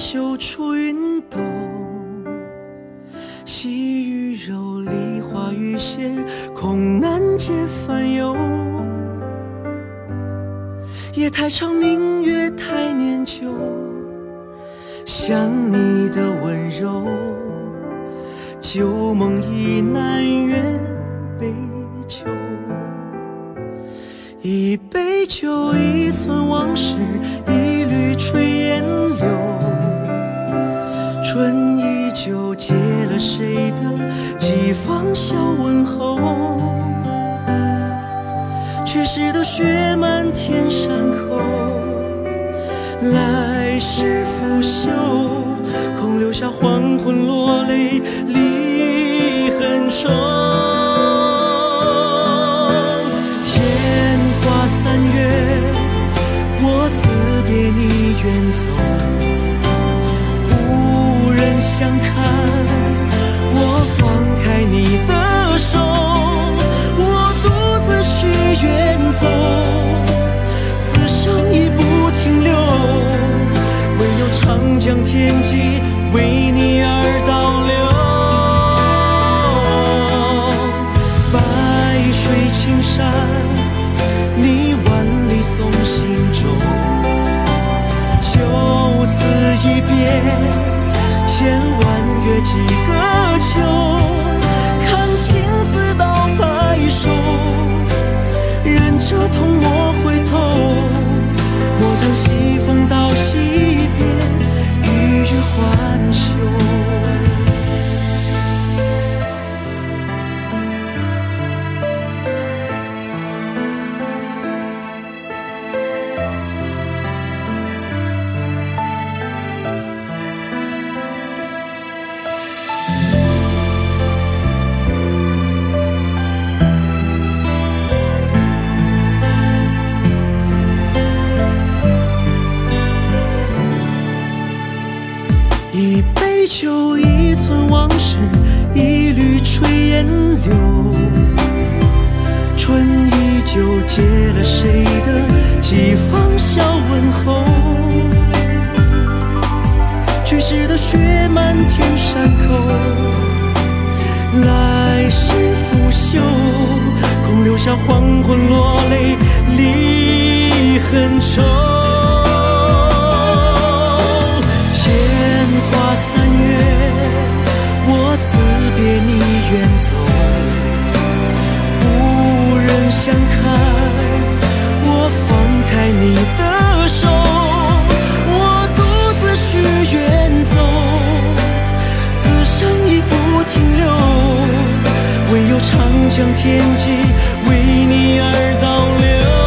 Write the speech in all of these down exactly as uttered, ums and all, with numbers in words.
绣出云朵，细雨柔梨花雨歇，空难解烦忧。夜太长，明月太念旧，想你的温柔，旧梦已难圆杯酒。一杯酒，一寸往事，一缕炊烟流。春依旧，结了谁的几方笑问候？去时的雪满天山口，来时拂袖，空留下黄昏落泪，离恨愁。烟花三月，我辞别你远走，无人相看，我放开你的手，我独自去远走，此生已不停留，唯有长江天际为你而倒流。白水青山，你万里送行舟，就此一别，千万月几个秋，看青丝到白首，忍着痛莫回头，莫叹西风到西边，欲语还休。一杯酒，一寸往事，一缕炊烟流。春依旧，结了谁的几方笑问候？去时的雪满天山口，来时拂袖，空留下黄昏落泪，离恨愁。花三月，我辞别你远走，无人相看，我放开你的手，我独自去远走，此生已不停留，唯有长江天际为你而倒流。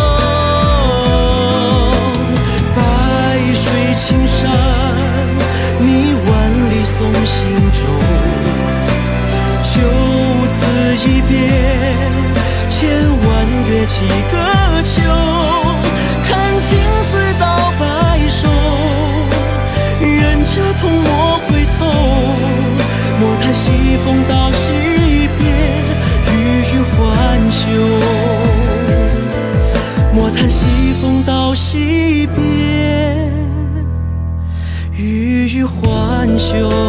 白水青山，你万里送行舟，就此一别，千万月几个秋，看青丝到白首，忍着痛莫回头，莫叹西风到西边，欲语还休，莫叹西风到西边，欲语还休。